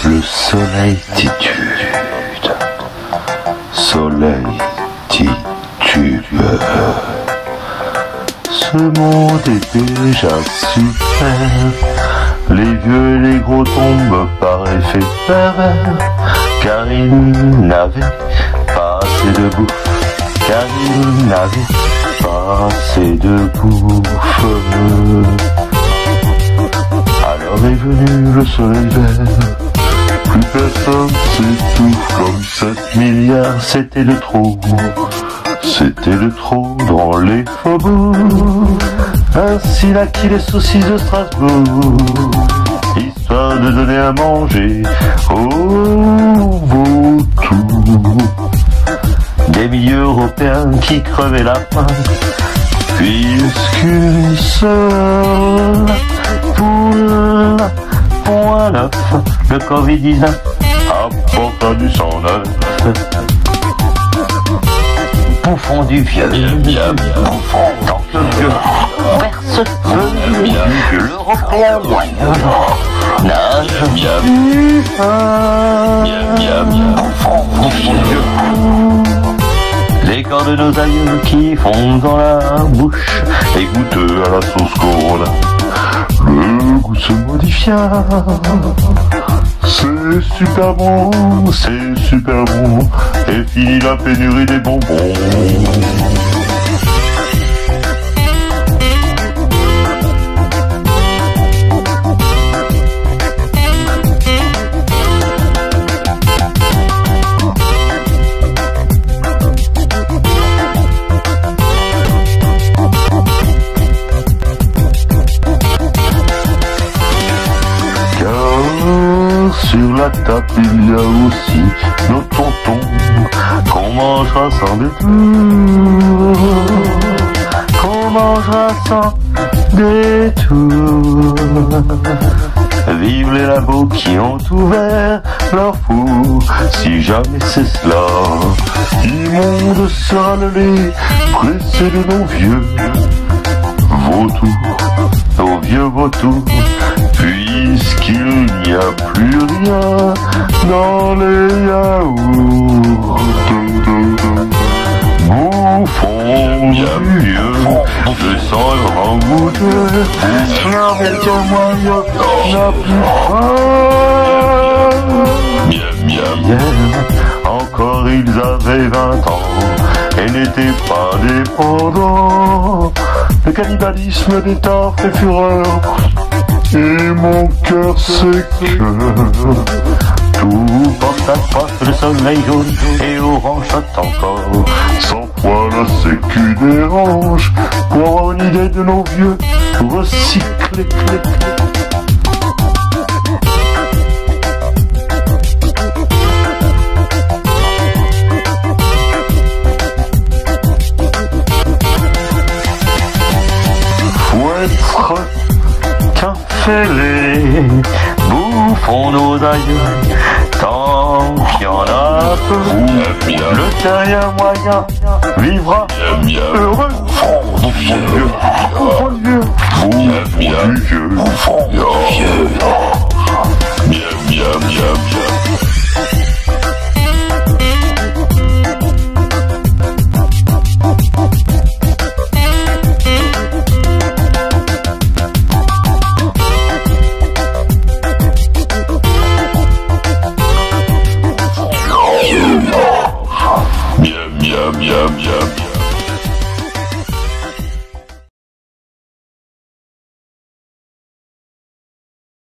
Le soleil titude, soleil titube. Ce monde est déjà super. Les vieux et les gros tombent par effet pervers, car ils n'avaient pas assez de bouffe, car ils n'avaient pas assez de bouffe. Alors est venu le soleil vert, plus personne s'étouffe, comme 7 milliards, c'était le trop. C'était le trop dans les faubourgs. Ainsi naquit les saucisses de Strasbourg, histoire de donner à manger aux vautours. Des milieux européens qui crevaient la faim, puisqu'une seule poule point neuf, le Covid-19 apporta du sang neuf. Bouffons du vieux, bouffons dans le vieux, verse feu, l'Européen moyen nage, bouffons du vieux. Les corps de nos aïeux qui fondent dans la bouche et goûtent à la sauce Corona. Le goût se modifia. C'est super bon, et fini la pénurie des bonbons. Sur la table il y a aussi nos tontons qu'on mangera sans détour, qu'on mangera sans détour. Vive les labos qui ont ouvert leur four, si jamais c'est cela, immonde sera le lait pressé de nos vieux vautours, nos vieux vautours. Puisqu'il n'y a plus rien dans les yaourts, bouffons du vieux, le sang est rembourté, l'arrêté moyen n'a plus faim. Hier, encore ils avaient 20 ans et n'étaient pas dépendants. Le cannibalisme d'État fait fureur, et mon cœur sait que tout porte à croître, le soleil jaune et orange saute encore. 100 fois la sécu dérange pour avoir une idée de nos vieux recyclés. Faut être qu'un fêlé, bouffons nos aïeux, tant qu'il y en a peu, le terrien moyen vivra heureux. Bouffons du vieux, bouffons du vieux, bouffons du vieux, bouffons du vieux. Miam, miam, miam, miam.